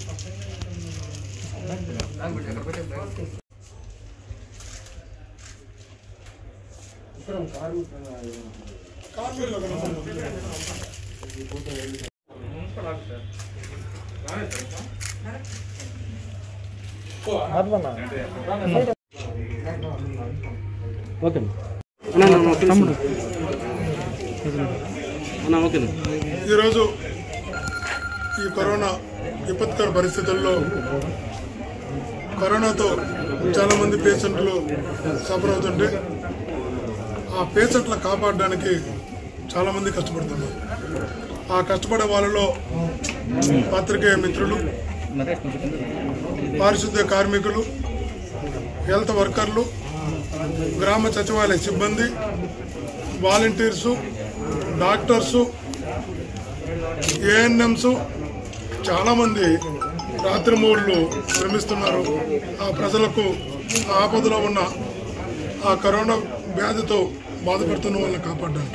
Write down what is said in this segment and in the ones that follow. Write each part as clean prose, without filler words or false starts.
ఈరోజు ఈ కరోనా విపత్కర పరిస్థితుల్లో కరోనాతో చాలామంది పేషెంట్లు సఫర్ అవుతుంటే ఆ పేషెంట్లను కాపాడడానికి చాలామంది కష్టపడుతున్నారు. ఆ కష్టపడే వాళ్ళలో పాత్రికేయ మిత్రులు, పారిశుద్ధ్య కార్మికులు, హెల్త్ వర్కర్లు, గ్రామ సచివాలయ సిబ్బంది, వాలంటీర్సు, డాక్టర్సు, ఏఎన్ఎంస్ చాలామంది రాత్రిమూళ్ళు శ్రమిస్తున్నారు. ఆ ప్రజలకు ఆపదలో ఉన్న ఆ కరోనా వ్యాధితో బాధపడుతున్న వాళ్ళని కాపాడడానికి.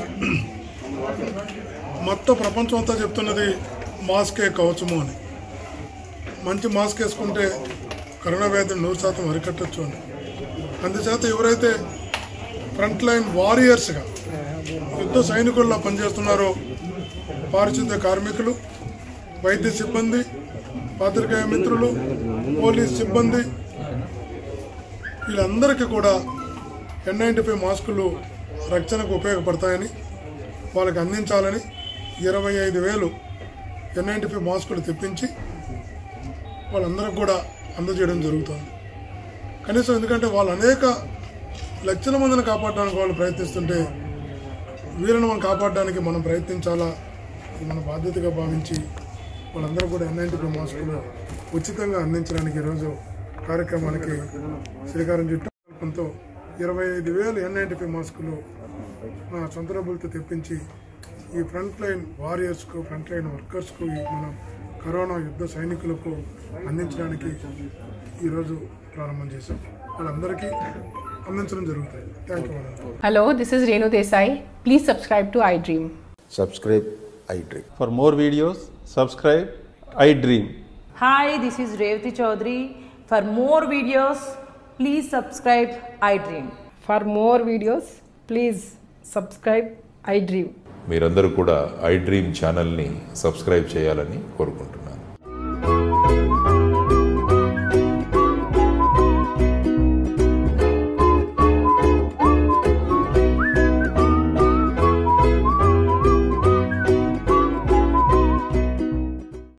మొత్తం ప్రపంచం అంతా చెప్తున్నది మాస్కే కవచము అని. మంచి మాస్క్ వేసుకుంటే కరోనా వ్యాధిని 100% అరికట్టచ్చు అని. అందుచేత ఎవరైతే ఫ్రంట్ లైన్ వారియర్స్గా యుద్ధ సైనికుల్లో పనిచేస్తున్నారో పారిశుద్ధ్య కార్మికులు, వైద్య సిబ్బంది, పాత్రికేయ మిత్రులు, పోలీస్ సిబ్బంది, వీళ్ళందరికీ కూడా N95 మాస్కులు రక్షణకు ఉపయోగపడతాయని వాళ్ళకి అందించాలని 25,000 N95 మాస్కులు తెప్పించి వాళ్ళందరికీ కూడా అందజేయడం జరుగుతుంది. కనీసం ఎందుకంటే వాళ్ళు అనేక లక్షల మందిని కాపాడడానికి వాళ్ళు ప్రయత్నిస్తుంటే వీళ్ళని మనం కాపాడడానికి మనం ప్రయత్నించాలా, మన బాధ్యతగా భావించి వాళ్ళందరూ కూడా N95 మాస్కులు ఉచితంగా అందించడానికి ఈరోజు కార్యక్రమానికి శ్రీకారం చుట్టడంతో 25,000 N95 మాస్కులు నా సొంత డబ్బులతో తెప్పించి ఈ ఫ్రంట్ లైన్ వారియర్స్కు, ఫ్రంట్ లైన్ వర్కర్స్కు, మన కరోనా యుద్ధ సైనికులకు అందించడానికి ఈరోజు ప్రారంభం చేశాం. వాళ్ళందరికీ అందించడం జరుగుతుంది. Thank you. Hello, this is Renu Desai. Please subscribe to iDream. Subscribe iDream. For more videos, subscribe iDream. Hi, this is Revati Chaudhary. For more videos, please subscribe iDream. For more videos, please subscribe iDream. మీరందరూ కూడా iDream ఛానల్ని subscribe చేయాలని కోరుకుంటున్నాను.